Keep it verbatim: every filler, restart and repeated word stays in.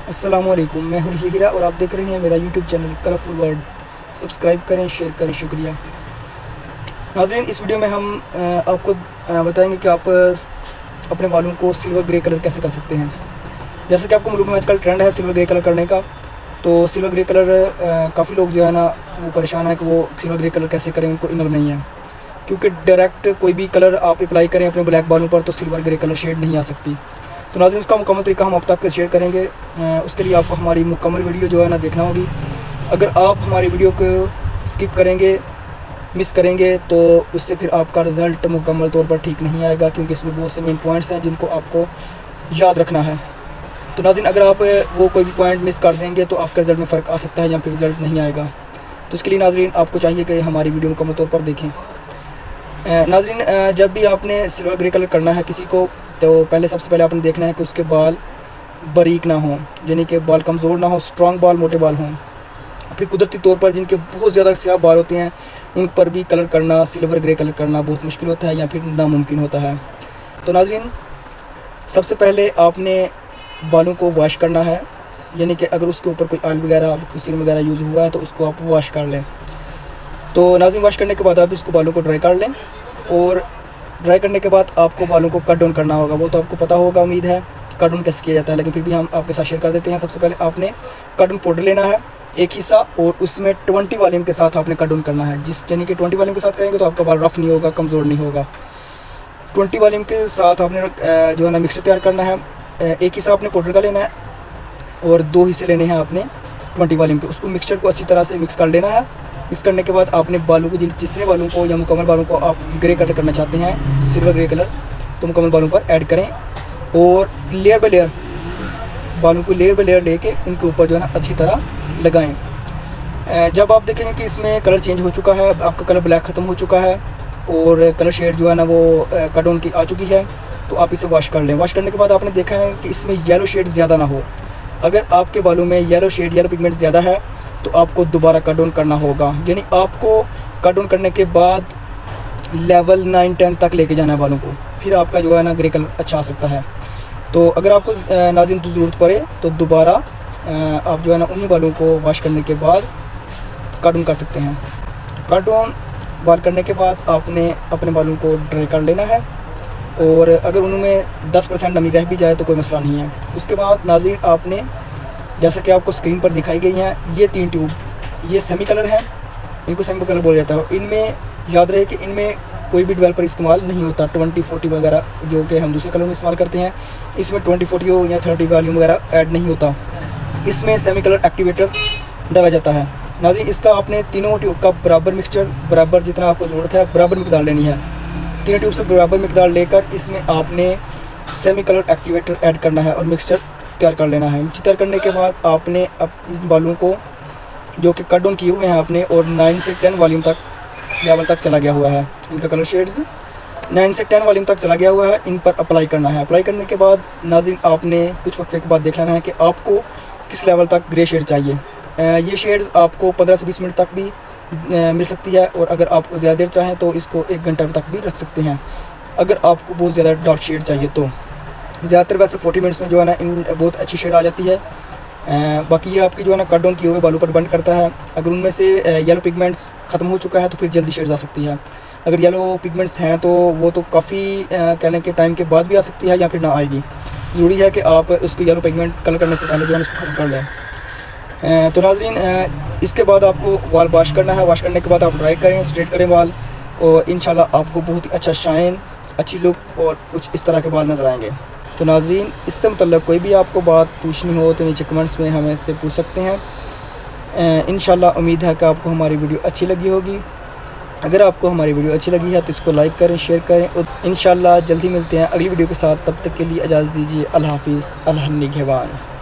अस्सलामुअलैकुम, मैं हूं हीरा और आप देख रहे हैं मेरा YouTube channel colourful world. Subscribe करें, शेयर करें, शुक्रिया। नाज़रीन, इस वीडियो में हम आपको बताएंगे कि आप अपने बालों को सिल्वर ग्रे कलर कैसे कर सकते हैं। जैसे कि आपको मालूम है आजकल ट्रेंड है सिल्वर ग्रे कलर करने का। तो सिल्वर ग्रे कलर काफ़ी लोग जो है ना वो परेशान है कि वो सिल्वर ग्रे कलर कैसे करें, उनको इनर नहीं है। क्योंकि डायरेक्ट कोई भी कलर आप अप्लाई करें अपने ब्लैक बालों पर तो सिल्वर ग्रे कलर शेड नहीं आ सकती। तो नाज़रीन, उसका मुकम्मल तरीका हम आप तक शेयर करेंगे। उसके लिए आपको हमारी मुकम्मल वीडियो जो है ना देखना होगी। अगर आप हमारी वीडियो को स्किप करेंगे, मिस करेंगे, तो उससे फिर आपका रिज़ल्ट मुकम्मल तौर पर ठीक नहीं आएगा, क्योंकि इसमें बहुत से मेन पॉइंट्स हैं जिनको आपको याद रखना है। तो नाज़रीन, अगर आप वो कोई भी पॉइंट मिस कर देंगे तो आपके रिज़ल्ट में फ़र्क आ सकता है या फिर रिज़ल्ट नहीं आएगा। तो इसके लिए नाज़रीन आपको चाहिए कि हमारी वीडियो मुकम्मल तौर पर देखें। नाज़रीन, जब भी आपने सिल्वर ग्रे कलर करना है किसी को, तो पहले सबसे पहले आपने देखना है कि उसके बाल बारीक ना हों, यानी कि बाल कमज़ोर ना हो, स्ट्रॉन्ग बाल, मोटे बाल हों। फिर कुदरती तौर पर जिनके बहुत ज़्यादा स्याह बाल होते हैं उन पर भी कलर करना, सिल्वर ग्रे कलर करना बहुत मुश्किल होता है या फिर नामुमकिन होता है। तो नाज़रीन, सबसे पहले आपने बालों को वॉश करना है, यानी कि अगर उसके ऊपर कोई ऑयल वगैरह, सीरम वगैरह यूज़ हुआ है तो उसको आप वॉश कर लें। तो नाज़रीन, वॉश करने के बाद आप इसको बालों को ड्राई कर लें, और ड्राई करने के बाद आपको बालों को कट डाउन करना होगा। वो तो आपको पता होगा, उम्मीद है कि कट डाउन कैसे किया जाता है, लेकिन फिर भी हम आपके साथ शेयर कर देते हैं। सबसे पहले आपने कट डाउन पाउडर लेना है एक हिस्सा, और उसमें ट्वेंटी वॉल्यूम के साथ आपने कट डाउन करना है। जिस यानी कि ट्वेंटी वॉल्यूम के साथ करेंगे तो आपका बाल रफ़ नहीं होगा, कमज़ोर नहीं होगा। ट्वेंटी वॉल्यूम के साथ आपने जो है ना मिक्सर तैयार करना है। एक हिस्सा आपने पाउडर का लेना है और दो हिस्से लेने हैं आपने ट्वेंटी वॉल्यूम के। उसको मिक्सचर को अच्छी तरह से मिक्स कर लेना है। मिक्स करने के बाद आपने बालों को, जितने बालों को या मुकम्मल बालों को आप ग्रे कलर करना चाहते हैं, सिल्वर ग्रे कलर, तो मुकम्मल बालों पर ऐड करें और लेयर बाय लेयर बालों को लेयर बाय लेयर लेके उनके ऊपर जो है ना अच्छी तरह लगाएं। जब आप देखेंगे कि इसमें कलर चेंज हो चुका है, आपका कलर ब्लैक ख़त्म हो चुका है और कलर शेड जो है ना वो कट ऑन की आ चुकी है, तो आप इसे वॉश कर लें। वॉश करने के बाद आपने देखा है कि इसमें येलो शेड ज़्यादा ना हो। अगर आपके बालों में येलो शेड, येलो पिगमेंट ज़्यादा है तो आपको दोबारा कट डाउन करना होगा। यानी आपको कट डाउन करने के बाद लेवल नाइन टेन तक लेके जाना है बालों को, फिर आपका जो है ना ग्रे कलर अच्छा आ सकता है। तो अगर आपको नाज़रीन तो ज़रूरत पड़े तो दोबारा आप जो है ना उन्हीं बालों को वॉश करने के बाद कट डाउन कर सकते हैं। कट डाउन बाल करने के बाद आपने अपने बालों को ड्राई कर लेना है, और अगर उनमें दस परसेंट नमी रह भी जाए तो कोई मसला नहीं है। उसके बाद नाज़रीन, आपने जैसा कि आपको स्क्रीन पर दिखाई गई हैं ये तीन ट्यूब, ये सेमी कलर हैं, इनको सेमी कलर बोला जाता है। इनमें याद रहे कि इनमें कोई भी डेवलपर इस्तेमाल नहीं होता, ट्वेंटी फोर्टी वगैरह जो कि हम दूसरे कलर में इस्तेमाल करते हैं, इसमें ट्वेंटी फोर्टी हो या थर्टी वॉल्यूम वगैरह ऐड नहीं होता। इसमें सेमी कलर एक्टिवेटर डाला जाता है। नाज़रीन, इसका आपने तीनों ट्यूब का बराबर मिक्सचर, बराबर जितना आपको ज़रूरत है बराबर मिकदार लेनी है। तीनों ट्यूब से बराबर मिकदार लेकर इसमें आपने सेमी कलर एक्टिवेटर ऐड करना है और मिक्सचर तैयार कर लेना है। मिक्सचर तैयार करने के बाद आपने अब इस बालों को जो कि कट डाउन किए हुए हैं आपने, और नाइन से टेन वॉल्यूम तक लेवल तक चला गया हुआ है, इनका कलर शेड्स नाइन से टेन वॉल्यूम तक चला गया हुआ है, इन पर अप्लाई करना है। अप्लाई करने के बाद नाज़रीन, आपने कुछ वक्त के बाद देख लेना है कि आपको किस लेवल तक ग्रे शेड चाहिए। ये शेड्स आपको पंद्रह से बीस मिनट तक भी मिल सकती है, और अगर आप ज़्यादा देर चाहें तो इसको एक घंटा तक भी रख सकते हैं। अगर आपको बहुत ज़्यादा डार्क शेड चाहिए तो ज़्यादातर वैसे फोर्टी मिनट्स में जो है ना इन बहुत अच्छी शेड आ जाती है। आ, बाकी ये आपकी जो है ना कट डाउन किए हुए बालों पर डिपेंड करता है। अगर उनमें से येलो पिगमेंट्स ख़त्म हो चुका है तो फिर जल्दी शेड्स आ सकती है। अगर येलो पिगमेंट्स हैं तो वो तो काफ़ी कह लें कि टाइम के बाद भी आ सकती है या फिर ना आएगी। ज़रूरी है कि आप उसको येलो पिगमेंट कलर करने से पहले जो है उसको खत्म कर लें। तो नाज़रीन, इसके बाद आपको बाल वॉश करना है। वॉश करने के बाद आप ड्राई करें, स्ट्रेट करें बाल, और इंशाल्लाह आपको बहुत ही अच्छा शाइन, अच्छी लुक और कुछ इस तरह के बाल नज़र आएंगे। तो नाज़रीन, इससे मतलब कोई भी आपको बात पूछनी हो तो नीचे कमेंट्स में हमें से पूछ सकते हैं। इंशाल्लाह उम्मीद है कि आपको हमारी वीडियो अच्छी लगी होगी। अगर आपको हमारी वीडियो अच्छी लगी है तो इसको लाइक करें, शेयर करें, और इंशाल्लाह जल्दी मिलते हैं अगली वीडियो के साथ। तब तक के लिए इजाज़त दीजिए। अल्लाह हाफिज़, अल्लाह निगहबान।